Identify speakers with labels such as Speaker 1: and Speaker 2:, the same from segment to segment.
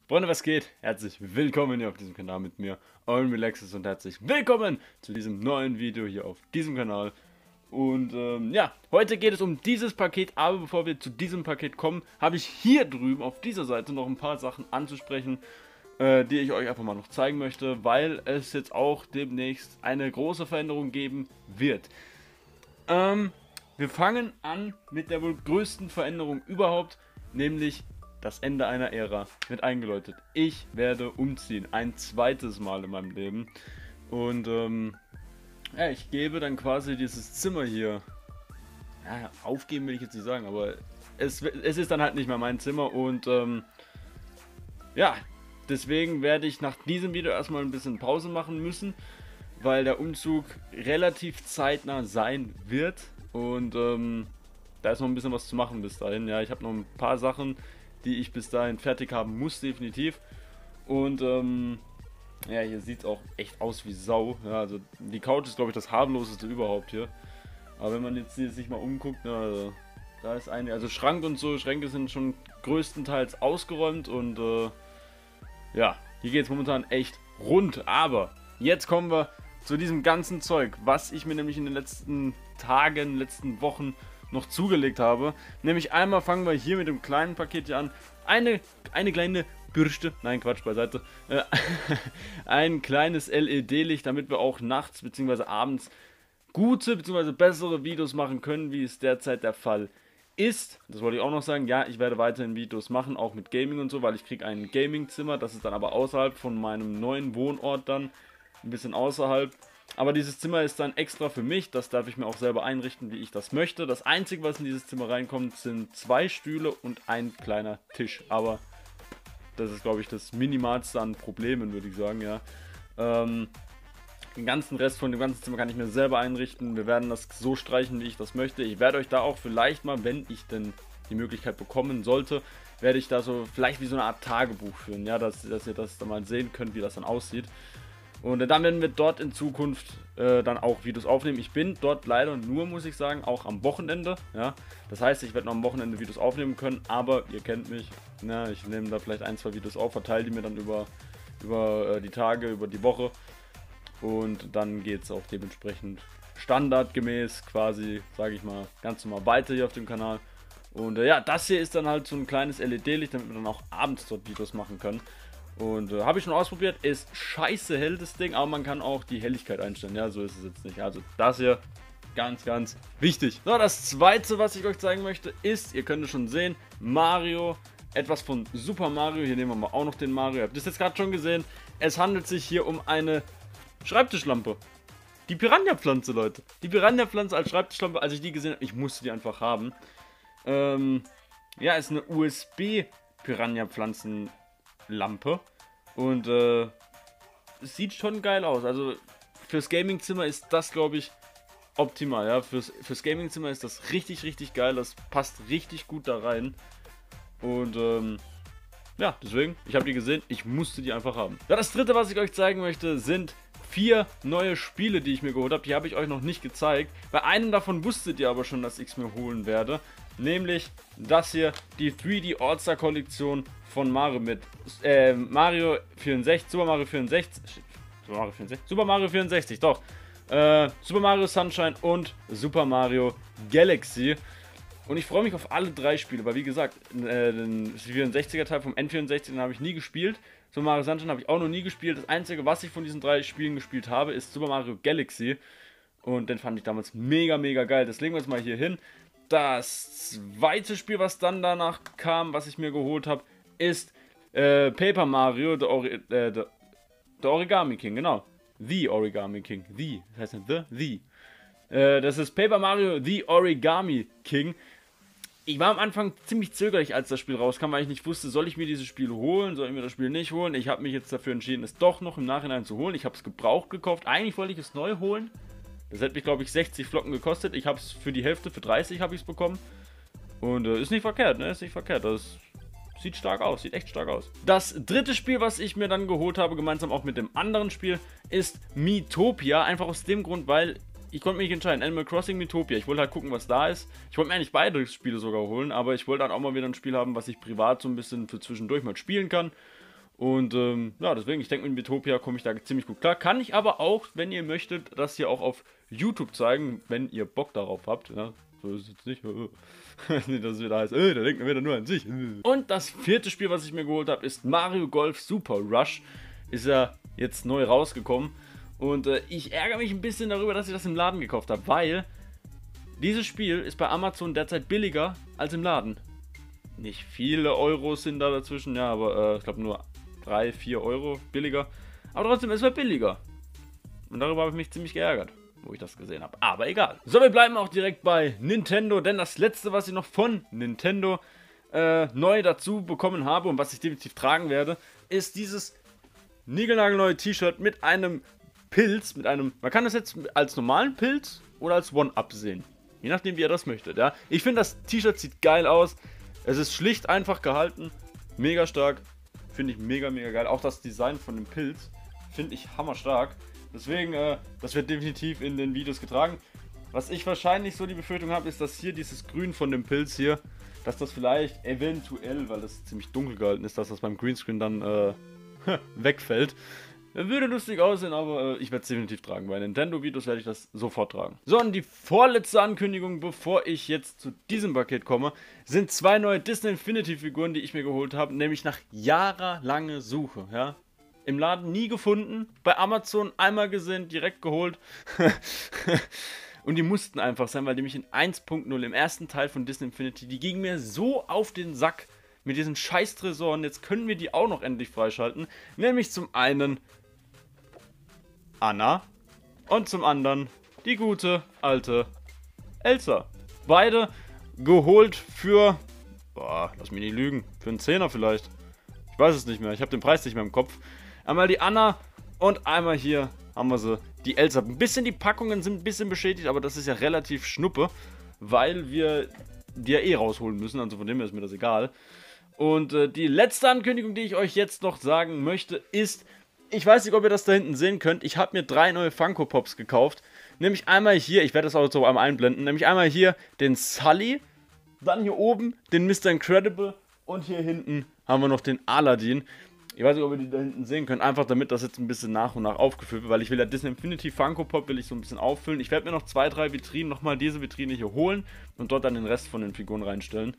Speaker 1: Freunde, was geht? Herzlich willkommen hier auf diesem Kanal mit mir, eurem Relaxes, und herzlich willkommen zu diesem neuen Video hier auf diesem Kanal. Und ja, heute geht es um dieses Paket, aber bevor wir zu diesem Paket kommen, habe ich hier drüben auf dieser Seite noch ein paar Sachen anzusprechen, die ich euch einfach mal noch zeigen möchte, weil es jetzt auch demnächst eine große Veränderung geben wird. Wir fangen an mit der wohl größten Veränderung überhaupt, nämlich das Ende einer Ära wird eingeläutet. Ich werde umziehen, ein zweites Mal in meinem Leben. Und ja, ich gebe dann quasi dieses Zimmer hier, ja, aufgeben will ich jetzt nicht sagen, aber es ist dann halt nicht mehr mein Zimmer. Und ja, deswegen werde ich nach diesem Video erstmal ein bisschen Pause machen müssen, weil der Umzug relativ zeitnah sein wird. Und da ist noch ein bisschen was zu machen bis dahin. Ja, ich habe noch ein paar Sachen, die ich bis dahin fertig haben muss, definitiv. Und ja, hier sieht es auch echt aus wie Sau. Ja, also die Couch ist, glaube ich, das harmloseste überhaupt hier. Aber wenn man jetzt hier sich mal umguckt, na, also, da ist also Schrank und so, Schränke sind schon größtenteils ausgeräumt. Und ja, hier geht es momentan echt rund. Aber jetzt kommen wir zu diesem ganzen Zeug, was ich mir nämlich in den letzten Tagen, letzten Wochen noch zugelegt habe. Nämlich einmal fangen wir hier mit dem kleinen Paket hier an. Eine kleine Bürste, nein, Quatsch, beiseite. Ein kleines LED-Licht, damit wir auch nachts bzw. abends gute bzw. bessere Videos machen können, wie es derzeit der Fall ist. Das wollte ich auch noch sagen. Ja, ich werde weiterhin Videos machen, auch mit Gaming und so, weil ich kriege ein Gaming-Zimmer. Das ist dann aber außerhalb von meinem neuen Wohnort dann. Ein bisschen außerhalb. Aber dieses Zimmer ist dann extra für mich, das darf ich mir auch selber einrichten, wie ich das möchte. Das Einzige, was in dieses Zimmer reinkommt, sind 2 Stühle und ein kleiner Tisch. Aber das ist, glaube ich, das Minimalste an Problemen, würde ich sagen, ja. Den ganzen Rest von dem ganzen Zimmer kann ich mir selber einrichten. Wir werden das so streichen, wie ich das möchte. Ich werde euch da auch vielleicht mal, wenn ich denn die Möglichkeit bekommen sollte, werde ich da so vielleicht wie so eine Art Tagebuch führen, ja, dass ihr das dann mal sehen könnt, wie das dann aussieht. Und dann werden wir dort in Zukunft dann auch Videos aufnehmen. Ich bin dort leider nur, muss ich sagen, auch am Wochenende. Ja? Das heißt, ich werde noch am Wochenende Videos aufnehmen können, aber ihr kennt mich. Ja, ich nehme da vielleicht 1, 2 Videos auf, verteile die mir dann über die Tage, über die Woche. Und dann geht es auch dementsprechend standardgemäß quasi, sage ich mal, ganz normal weiter hier auf dem Kanal. Und ja, das hier ist dann halt so ein kleines LED-Licht, damit wir dann auch abends dort Videos machen können. Und habe ich schon ausprobiert, ist scheiße hell das Ding, aber man kann auch die Helligkeit einstellen, ja, so ist es jetzt nicht. Also das hier, ganz, ganz wichtig. So, das zweite, was ich euch zeigen möchte, ist, ihr könnt es schon sehen, Mario, etwas von Super Mario. Hier nehmen wir mal auch noch den Mario, ihr habt das jetzt gerade schon gesehen. Es handelt sich hier um eine Schreibtischlampe. Die Piranha-Pflanze, Leute. Die Piranha-Pflanze als Schreibtischlampe, als ich die gesehen habe, ich musste die einfach haben. Ja, ist eine USB-Piranha-Pflanzen Lampe und es sieht schon geil aus. Also fürs Gaming-Zimmer ist das, glaube ich, optimal. Ja, fürs Gaming-Zimmer ist das richtig, richtig geil. Das passt richtig gut da rein. Und ja, deswegen, ich habe die gesehen, ich musste die einfach haben. Ja, das dritte, was ich euch zeigen möchte, sind 4 neue Spiele, die ich mir geholt habe. Die habe ich euch noch nicht gezeigt. Bei einem davon wusstet ihr aber schon, dass ich es mir holen werde. Nämlich das hier, die 3D All-Star Kollektion von Mario mit Mario 64, Super Mario 64, Super Mario 64, doch. Super Mario Sunshine und Super Mario Galaxy. Und ich freue mich auf alle 3 Spiele, weil wie gesagt, den 64er Teil vom N64, den habe ich nie gespielt. Super Mario Sunshine habe ich auch noch nie gespielt. Das Einzige, was ich von diesen 3 Spielen gespielt habe, ist Super Mario Galaxy. Und den fand ich damals mega, mega geil. Das legen wir jetzt mal hier hin. Das zweite Spiel, was dann danach kam, was ich mir geholt habe, ist Paper Mario, The Origami King, genau. The Origami King. The, das heißt nicht The. Das ist Paper Mario, The Origami King. Ich war am Anfang ziemlich zögerlich, als das Spiel rauskam, weil ich nicht wusste, soll ich mir dieses Spiel holen, soll ich mir das Spiel nicht holen. Ich habe mich jetzt dafür entschieden, es doch noch im Nachhinein zu holen. Ich habe es gebraucht gekauft. Eigentlich wollte ich es neu holen. Das hätte mich, glaube ich, 60 Flocken gekostet. Ich habe es für die Hälfte, für 30 habe ich es bekommen. Und ist nicht verkehrt, ne? Ist nicht verkehrt. Das sieht stark aus, sieht echt stark aus. Das dritte Spiel, was ich mir dann geholt habe, gemeinsam auch mit dem anderen Spiel, ist Miitopia. Einfach aus dem Grund, weil ich konnte mich nicht entscheiden. Animal Crossing, Miitopia. Ich wollte halt gucken, was da ist. Ich wollte mir eigentlich beide Spiele sogar holen, aber ich wollte dann auch mal wieder ein Spiel haben, was ich privat so ein bisschen für zwischendurch mal spielen kann. Und ja, deswegen, ich denke, mit Miitopia komme ich da ziemlich gut klar. Kann ich aber auch, wenn ihr möchtet, das hier auch auf YouTube zeigen, wenn ihr Bock darauf habt. Ja, so ist es jetzt nicht. Nicht, dass es wieder heißt, da denkt man wieder nur an sich. Und das vierte Spiel, was ich mir geholt habe, ist Mario Golf Super Rush. Ist ja jetzt neu rausgekommen. Und ich ärgere mich ein bisschen darüber, dass ich das im Laden gekauft habe, weil dieses Spiel ist bei Amazon derzeit billiger als im Laden. Nicht viele Euros sind da dazwischen, ja, aber ich glaube nur 3, 4 Euro billiger. Aber trotzdem, es war billiger. Und darüber habe ich mich ziemlich geärgert, wo ich das gesehen habe. Aber egal. So, wir bleiben auch direkt bei Nintendo, denn das letzte, was ich noch von Nintendo neu dazu bekommen habe und was ich definitiv tragen werde, ist dieses niegelnagelneue T-Shirt mit einem Pilz, man kann das jetzt als normalen Pilz oder als One-Up sehen. Je nachdem, wie ihr das möchtet, ja. Ich finde, das T-Shirt sieht geil aus. Es ist schlicht einfach gehalten. Mega stark. Finde ich mega, mega geil. Auch das Design von dem Pilz finde ich hammerstark. Deswegen, das wird definitiv in den Videos getragen. Was ich wahrscheinlich so die Befürchtung habe, ist, dass hier dieses Grün von dem Pilz hier, dass das vielleicht eventuell, weil das ziemlich dunkel gehalten ist, dass das beim Greenscreen dann wegfällt. Würde lustig aussehen, aber ich werde es definitiv tragen. Bei Nintendo-Videos werde ich das sofort tragen. So, und die vorletzte Ankündigung, bevor ich jetzt zu diesem Paket komme, sind 2 neue Disney Infinity-Figuren, die ich mir geholt habe, nämlich nach jahrelanger Suche, ja. Im Laden nie gefunden, bei Amazon einmal gesehen, direkt geholt. Und die mussten einfach sein, weil die mich in 1.0 im ersten Teil von Disney Infinity, die gingen mir so auf den Sack mit diesen scheiß Tresoren. Jetzt können wir die auch noch endlich freischalten. Nämlich zum einen Anna und zum anderen die gute alte Elsa. Beide geholt für, lass mich nicht lügen, für einen 10er vielleicht. Ich weiß es nicht mehr, ich habe den Preis nicht mehr im Kopf. Einmal die Anna und einmal hier haben wir sie, die Elsa. Ein bisschen die Packungen sind ein bisschen beschädigt, aber das ist ja relativ schnuppe, weil wir die ja eh rausholen müssen, also von dem her ist mir das egal. Und die letzte Ankündigung, die ich euch jetzt noch sagen möchte, ist, ich weiß nicht, ob ihr das da hinten sehen könnt, ich habe mir 3 neue Funko Pops gekauft. Nämlich einmal hier, ich werde das auch so einmal einblenden, nämlich einmal hier den Sully, dann hier oben den Mr. Incredible und hier hinten haben wir noch den Aladdin. Ich weiß nicht, ob ihr die da hinten sehen könnt, einfach damit das jetzt ein bisschen nach und nach aufgefüllt wird, weil ich will ja Disney Infinity Funko Pop will ich so ein bisschen auffüllen. Ich werde mir noch 2, 3 Vitrinen, nochmal diese Vitrine hier holen und dort dann den Rest von den Figuren reinstellen.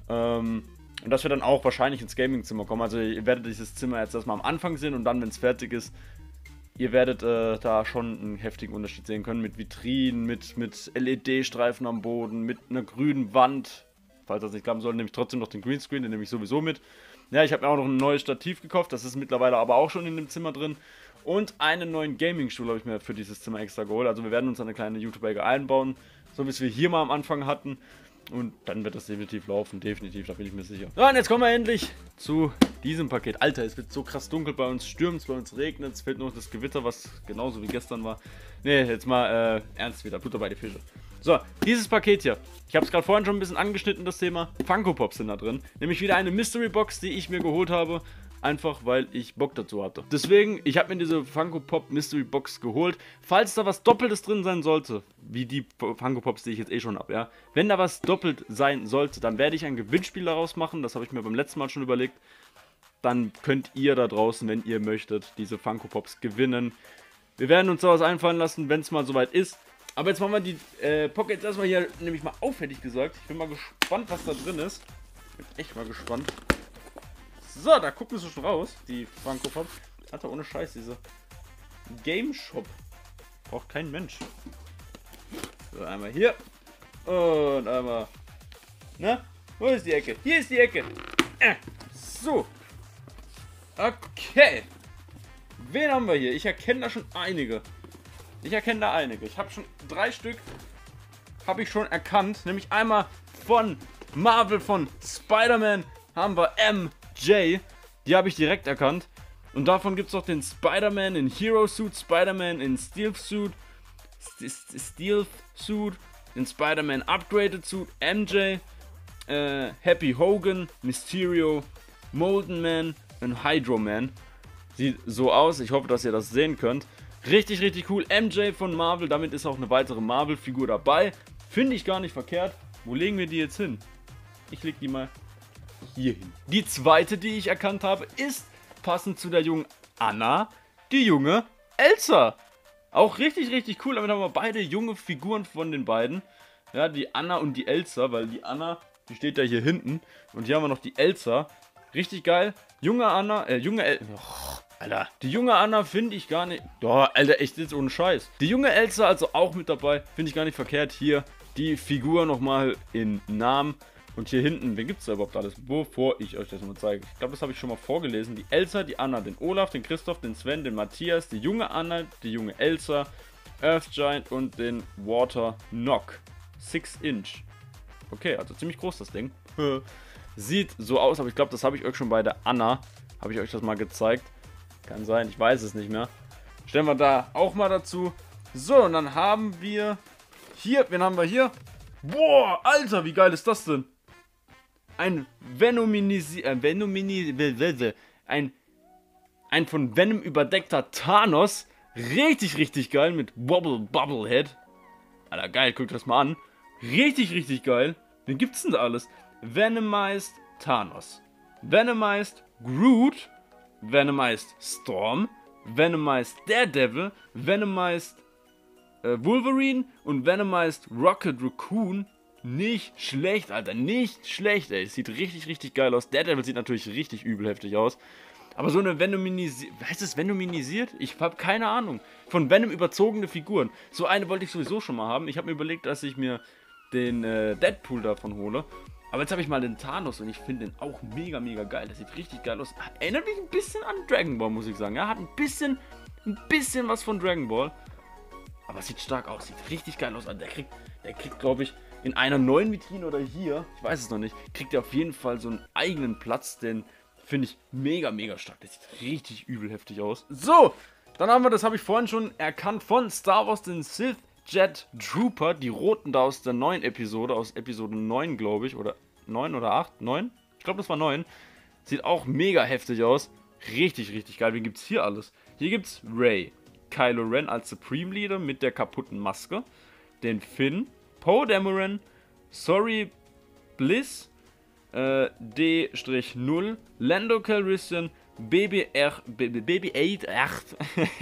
Speaker 1: Und das wird dann auch wahrscheinlich ins Gaming-Zimmer kommen. Also ihr werdet dieses Zimmer jetzt erstmal am Anfang sehen und dann, wenn es fertig ist, ihr werdet da schon einen heftigen Unterschied sehen können. Mit Vitrinen, mit LED-Streifen am Boden, mit einer grünen Wand. Falls das nicht klappen soll, nehme ich trotzdem noch den Greenscreen, den nehme ich sowieso mit. Ja, ich habe mir auch noch ein neues Stativ gekauft, das ist mittlerweile aber auch schon in dem Zimmer drin. Und einen neuen Gaming-Stuhl habe ich mir für dieses Zimmer extra geholt. Also wir werden uns eine kleine YouTube-Ecke einbauen, so wie es wir hier mal am Anfang hatten. Und dann wird das definitiv laufen, definitiv, da bin ich mir sicher. So, und jetzt kommen wir endlich zu diesem Paket. Alter, es wird so krass dunkel, bei uns stürmt es, bei uns regnet es, fehlt nur noch das Gewitter, was genauso wie gestern war. Ne, jetzt mal ernst wieder, Butter bei die Fische. So, dieses Paket hier. Ich habe es gerade vorhin schon ein bisschen angeschnitten, das Thema. Funko Pops sind da drin. Nämlich wieder eine Mystery Box, die ich mir geholt habe. Einfach, weil ich Bock dazu hatte. Deswegen, ich habe mir diese Funko Pop Mystery Box geholt. Falls da was Doppeltes drin sein sollte, wie die Funko Pops, die ich jetzt eh schon habe, ja. Wenn da was doppelt sein sollte, dann werde ich ein Gewinnspiel daraus machen. Das habe ich mir beim letzten Mal schon überlegt. Dann könnt ihr da draußen, wenn ihr möchtet, diese Funko Pops gewinnen. Wir werden uns da was einfallen lassen, wenn es mal soweit ist. Aber jetzt machen wir die Pockets erstmal hier nämlich mal auf, hätte ich gesagt. Ich bin mal gespannt, was da drin ist. Ich bin echt mal gespannt. So, da gucken sie schon raus, die Funko Pop. Alter, ohne Scheiß, diese Game Shop. Braucht kein Mensch. So, einmal hier. Und einmal. Na? Wo ist die Ecke? Hier ist die Ecke. So. Okay. Wen haben wir hier? Ich erkenne da schon einige. Ich habe schon 3 Stück habe ich schon erkannt. Nämlich einmal von Marvel, von Spider-Man haben wir MJ. Die habe ich direkt erkannt. Und davon gibt es auch den Spider-Man in Hero Suit, Spider-Man in Stealth Suit, den Spider-Man Upgraded Suit, MJ, Happy Hogan, Mysterio, Molten Man und Hydro Man. Sieht so aus. Ich hoffe, dass ihr das sehen könnt. Richtig, richtig cool. MJ von Marvel. Damit ist auch eine weitere Marvel-Figur dabei. Finde ich gar nicht verkehrt. Wo legen wir die jetzt hin? Ich lege die mal hier hin. Die zweite, die ich erkannt habe, ist passend zu der jungen Anna, die junge Elsa. Auch richtig, richtig cool. Damit haben wir beide junge Figuren von den beiden. Ja, die Anna und die Elsa, weil die Anna, die steht da hier hinten. Und hier haben wir noch die Elsa. Richtig geil. Junge Anna, Alter, die junge Anna finde ich gar nicht. Doch, Alter, echt jetzt ohne Scheiß. Die junge Elsa also auch mit dabei. Finde ich gar nicht verkehrt. Hier die Figur nochmal in Namen. Und hier hinten, wen gibt es da überhaupt alles? Bevor ich euch das mal zeige. Ich glaube, das habe ich schon mal vorgelesen. Die Elsa, die Anna, den Olaf, den Christoph, den Sven, den Matthias, die junge Anna, die junge Elsa, Earth Giant und den Water Knock. 6 Inch. Okay, also ziemlich groß das Ding. Sieht so aus, aber ich glaube, das habe ich euch schon bei der Anna. Habe ich euch das mal gezeigt. Kann sein, ich weiß es nicht mehr. Stellen wir da auch mal dazu. So, und dann haben wir hier, wen haben wir hier? Boah, Alter, wie geil ist das denn? Ein ein von Venom überdeckter Thanos. Richtig, richtig geil mit Bubblehead. Alter, geil, guckt das mal an. Richtig, richtig geil. Wen gibt's denn da alles? Venomized Thanos. Venomized Groot. Venomized Storm. Venomized Daredevil. Venomized Wolverine und Venomized Rocket Raccoon. Nicht schlecht, Alter, nicht schlecht, ey. Sieht richtig, richtig geil aus. Daredevil sieht natürlich richtig übel heftig aus. Aber so eine Venomisiert, heißt es Venomisiert? Ich habe keine Ahnung. Von Venom überzogene Figuren. So eine wollte ich sowieso schon mal haben. Ich habe mir überlegt, dass ich mir den Deadpool davon hole. Aber jetzt habe ich mal den Thanos und ich finde den auch mega, mega geil. Der sieht richtig geil aus. Erinnert mich ein bisschen an Dragon Ball, muss ich sagen. Er hat ein bisschen was von Dragon Ball. Aber es sieht stark aus, sieht richtig geil aus. Der kriegt, glaube ich, in einer neuen Vitrine oder hier, ich weiß es noch nicht, kriegt er auf jeden Fall so einen eigenen Platz, den finde ich mega, mega stark. Der sieht richtig übel heftig aus. So, dann haben wir, das habe ich vorhin schon erkannt, von Star Wars den Sith Jet Trooper, die roten da aus der neuen Episode, aus Episode 9, glaube ich, oder 9 oder 8, 9? Ich glaube, das war 9. Sieht auch mega heftig aus. Richtig, richtig geil. Wen gibt es hier alles? Hier gibt es Rey, Kylo Ren als Supreme Leader mit der kaputten Maske, den Finn, Poe Dameron, Sorry Bliss, D-0, Lando Calrissian, BB-8,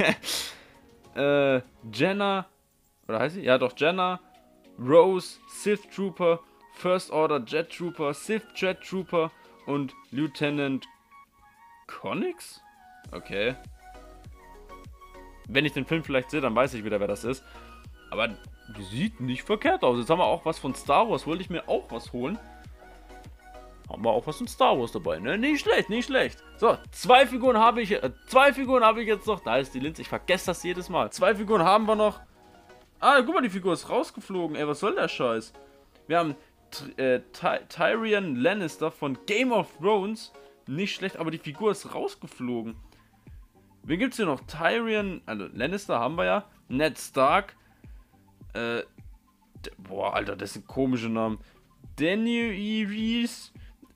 Speaker 1: Jenna, oder heißt sie? Ja doch, Jenna, Rose, Sith Trooper, First Order Jet Trooper, Sith Jet Trooper und Lieutenant Connix? Okay. Wenn ich den Film vielleicht sehe, dann weiß ich wieder, wer das ist. Aber die sieht nicht verkehrt aus. Jetzt haben wir auch was von Star Wars. Wollte ich mir auch was holen. Haben wir auch was von Star Wars dabei, ne? Nicht schlecht, nicht schlecht. So, zwei Figuren habe ich jetzt noch. Da ist die Linse. Ich vergesse das jedes Mal. 2 Figuren haben wir noch. Ah, guck mal, die Figur ist rausgeflogen. Ey, was soll der Scheiß? Wir haben Tyrion Lannister von Game of Thrones. Nicht schlecht, aber die Figur ist rausgeflogen. Wen gibt's hier noch? Tyrion, also Lannister haben wir ja. Ned Stark. Boah, Alter, das sind komische Namen. Daenerys.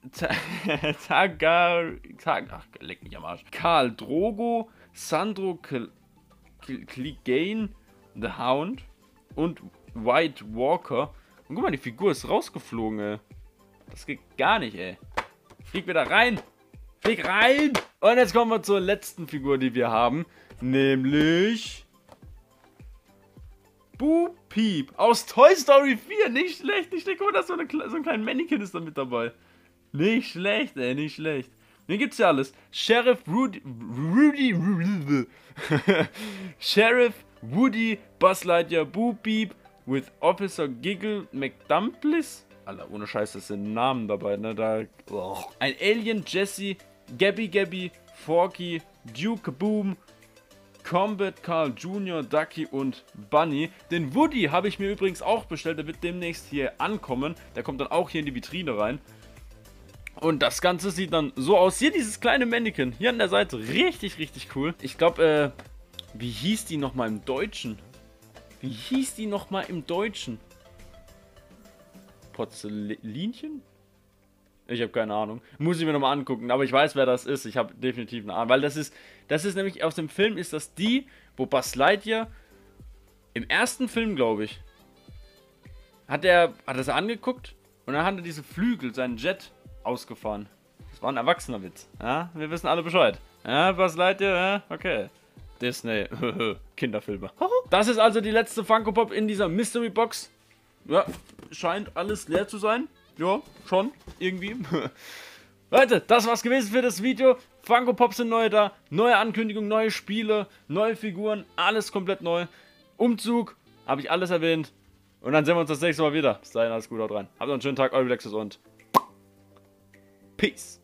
Speaker 1: Ach, leck mich am Arsch. Khal Drogo. Sandro Clegane. The Hound. Und White Walker. Und guck mal, die Figur ist rausgeflogen, ey. Das geht gar nicht, ey. Flieg wieder rein. Flieg rein. Und jetzt kommen wir zur letzten Figur, die wir haben. Nämlich Bo Peep aus Toy Story 4. Nicht schlecht, nicht schlecht. Guck mal, so ein kleines Mannequin ist da mit dabei. Nicht schlecht, ey, nicht schlecht. Wen gibt's ja alles? Sheriff Sheriff Woody, Buzz Lightyear, Bo Peep, with Officer Giggle McDumplis. Alter, ohne Scheiß, das sind Namen dabei, ne? Ein Alien, Jesse, Gabby, Forky, Duke Boom, Combat Carl Jr., Ducky und Bunny. Den Woody habe ich mir übrigens auch bestellt. Der wird demnächst hier ankommen. Der kommt dann auch hier in die Vitrine rein. Und das Ganze sieht dann so aus. Hier dieses kleine Mannequin. Hier an der Seite. Richtig, richtig cool. Ich glaube, wie hieß die nochmal im Deutschen? Porzellinchen? Ich habe keine Ahnung. Muss ich mir nochmal angucken. Aber ich weiß, wer das ist. Ich habe definitiv eine Ahnung. Weil das ist nämlich aus dem Film, ist das die, wo Buzz Lightyear im ersten Film, glaube ich, hat er das angeguckt und dann hat er diese Flügel, seinen Jet ausgefahren. Das war ein erwachsener Witz. Ja, wir wissen alle Bescheid. Ja, was leid ihr? Okay. Disney. Kinderfilme. Das ist also die letzte Funko Pop in dieser Mystery Box. Ja, scheint alles leer zu sein. Ja, schon. Irgendwie. Leute, das war's gewesen für das Video. Funko Pops sind neu da. Neue Ankündigungen, neue Spiele, neue Figuren. Alles komplett neu. Umzug. Habe ich alles erwähnt. Und dann sehen wir uns das nächste Mal wieder. Bis dahin, alles gut, haut rein. Habt noch einen schönen Tag, euer Lexus und Peace.